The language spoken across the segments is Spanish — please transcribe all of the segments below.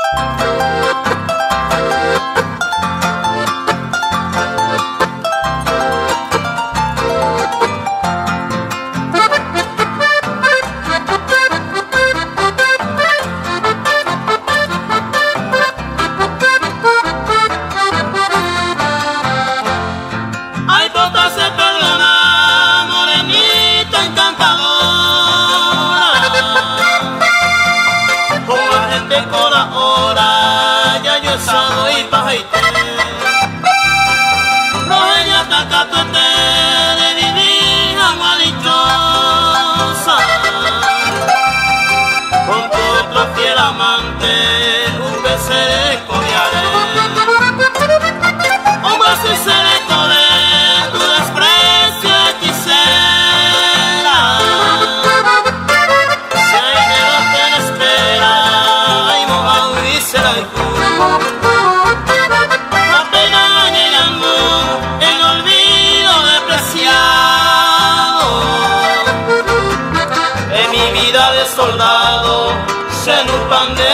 Soldado se nutran de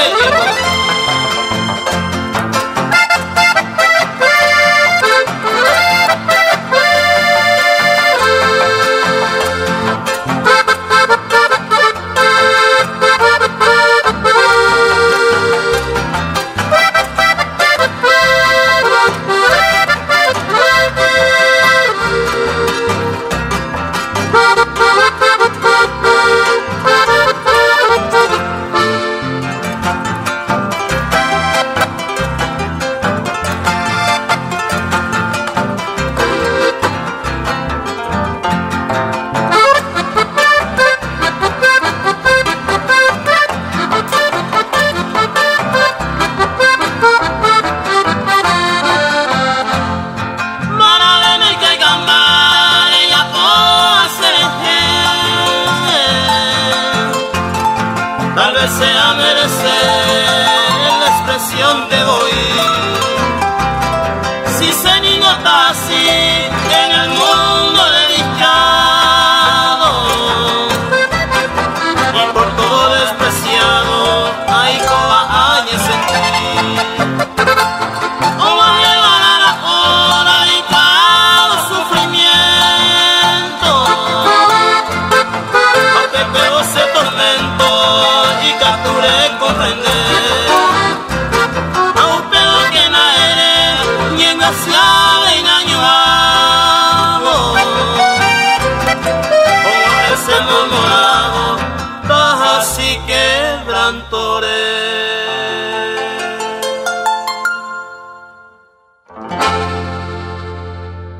sea merecer la expresión de hoy. Si se ningota así en el mundo dedicado y por todo despreciado hay cobañas en ti. ¿Cómo llevará la hora y cada sufrimiento? A que ese tormento y capture comprender